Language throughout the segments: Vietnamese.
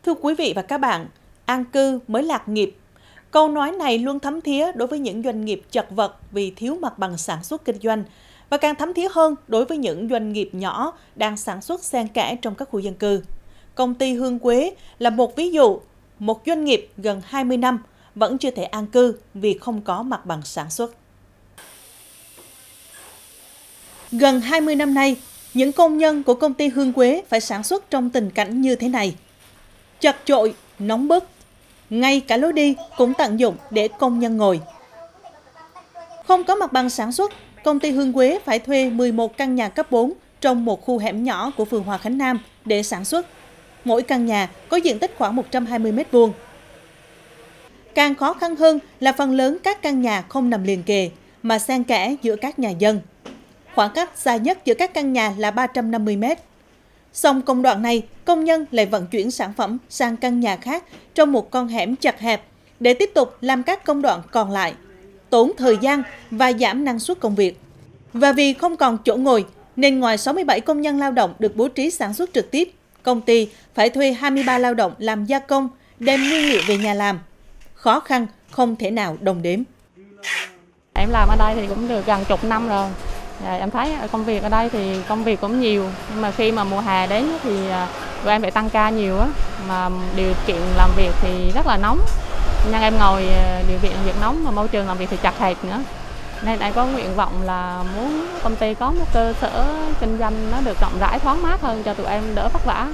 Thưa quý vị và các bạn, an cư mới lạc nghiệp. Câu nói này luôn thấm thía đối với những doanh nghiệp chật vật vì thiếu mặt bằng sản xuất kinh doanh và càng thấm thía hơn đối với những doanh nghiệp nhỏ đang sản xuất xen kẽ trong các khu dân cư. Công ty Hương Quế là một ví dụ, một doanh nghiệp gần 20 năm vẫn chưa thể an cư vì không có mặt bằng sản xuất. Gần 20 năm nay, những công nhân của công ty Hương Quế phải sản xuất trong tình cảnh như thế này. Chật chội, nóng bức, ngay cả lối đi cũng tận dụng để công nhân ngồi. Không có mặt bằng sản xuất, công ty Hương Quế phải thuê 11 căn nhà cấp 4 trong một khu hẻm nhỏ của phường Hòa Khánh Nam để sản xuất. Mỗi căn nhà có diện tích khoảng 120 m². Càng khó khăn hơn là phần lớn các căn nhà không nằm liền kề, mà xen kẽ giữa các nhà dân. Khoảng cách xa nhất giữa các căn nhà là 350 m. Xong công đoạn này, công nhân lại vận chuyển sản phẩm sang căn nhà khác trong một con hẻm chật hẹp để tiếp tục làm các công đoạn còn lại, tốn thời gian và giảm năng suất công việc. Và vì không còn chỗ ngồi, nên ngoài 67 công nhân lao động được bố trí sản xuất trực tiếp, công ty phải thuê 23 lao động làm gia công, đem nguyên liệu về nhà làm. Khó khăn không thể nào đồng đếm. Em làm ở đây thì cũng được gần chục năm rồi. Em thấy công việc ở đây thì công việc cũng nhiều, nhưng mà khi mà mùa hè đến thì tụi em phải tăng ca nhiều á, mà điều kiện làm việc thì rất là nóng. Nhưng em ngồi điều kiện làm việc nóng mà môi trường làm việc thì chật hẹp nữa. Nên em có nguyện vọng là muốn công ty có một cơ sở kinh doanh nó được rộng rãi, thoáng mát hơn cho tụi em đỡ vất vả.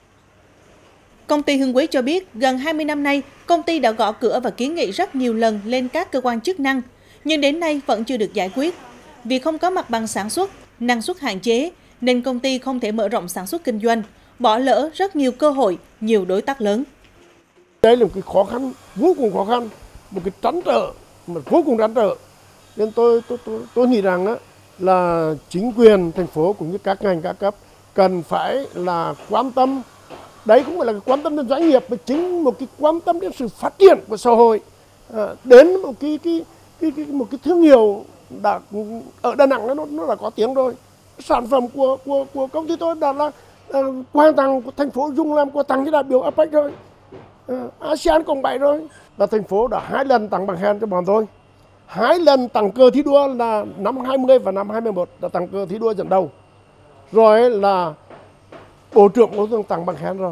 Công ty Hương Quế cho biết gần 20 năm nay, công ty đã gõ cửa và kiến nghị rất nhiều lần lên các cơ quan chức năng, nhưng đến nay vẫn chưa được giải quyết. Vì không có mặt bằng sản xuất, năng suất hạn chế, nên công ty không thể mở rộng sản xuất kinh doanh, bỏ lỡ rất nhiều cơ hội, nhiều đối tác lớn. Đây là một cái khó khăn, vô cùng khó khăn, một cái trăn trở, mà vô cùng trăn trở. Nên tôi nghĩ rằng là chính quyền thành phố cũng như các ngành các cấp cần phải là quan tâm. Đấy cũng phải là quan tâm đến doanh nghiệp, mà chính một cái quan tâm đến sự phát triển của xã hội, đến một cái thương hiệu ở Đà Nẵng nó đã có tiếng rồi. Sản phẩm của công ty tôi đã là quà tặng của thành phố dùng làm quà tặng cho đại biểu APEC rồi, ASEAN Cộng 7 rồi. Là thành phố đã 2 lần tặng bằng khen cho bọn tôi, 2 lần tặng cờ thi đua là năm 20 và năm 21 đã tặng cờ thi đua dẫn đầu, rồi là Bộ trưởng Bộ Thương tặng bằng khen rồi.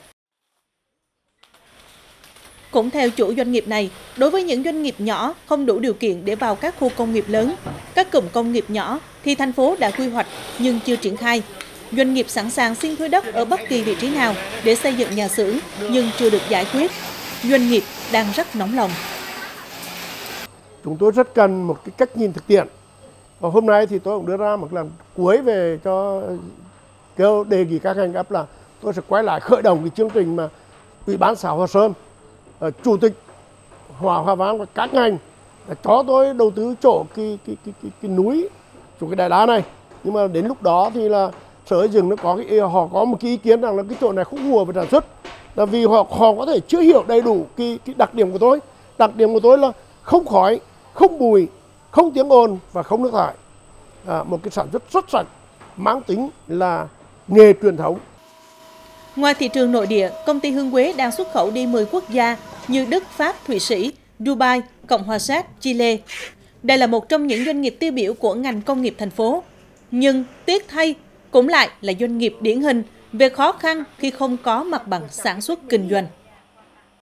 Cũng theo chủ doanh nghiệp này, đối với những doanh nghiệp nhỏ không đủ điều kiện để vào các khu công nghiệp lớn, các cụm công nghiệp nhỏ thì thành phố đã quy hoạch nhưng chưa triển khai. Doanh nghiệp sẵn sàng xin thuê đất ở bất kỳ vị trí nào để xây dựng nhà xưởng nhưng chưa được giải quyết. Doanh nghiệp đang rất nóng lòng. Chúng tôi rất cần một cái cách nhìn thực tiễn. Và hôm nay thì tôi cũng đưa ra một lần cuối về cho kêu đề nghị các ngành cấp là tôi sẽ quay lại khởi động cái chương trình mà Ủy ban xã Hòa Sơn, Chủ tịch Hòa Vang và các ngành cho tôi đầu tư chỗ cái núi, chỗ cái đại đá này. Nhưng mà đến lúc đó thì là Sở Xây dựng họ có một cái ý kiến rằng là cái chỗ này không phù hợp với sản xuất, là vì họ có thể chưa hiểu đầy đủ cái đặc điểm của tôi. Đặc điểm của tôi là không khói, không bụi, không tiếng ồn và không nước thải. Một cái sản xuất rất sạch, mang tính là nghề truyền thống. Ngoài thị trường nội địa, công ty Hương Quế đang xuất khẩu đi 10 quốc gia như Đức, Pháp, Thụy Sĩ, Dubai, Cộng hòa Séc, Chile. Đây là một trong những doanh nghiệp tiêu biểu của ngành công nghiệp thành phố. Nhưng tiếc thay, cũng lại là doanh nghiệp điển hình về khó khăn khi không có mặt bằng sản xuất kinh doanh.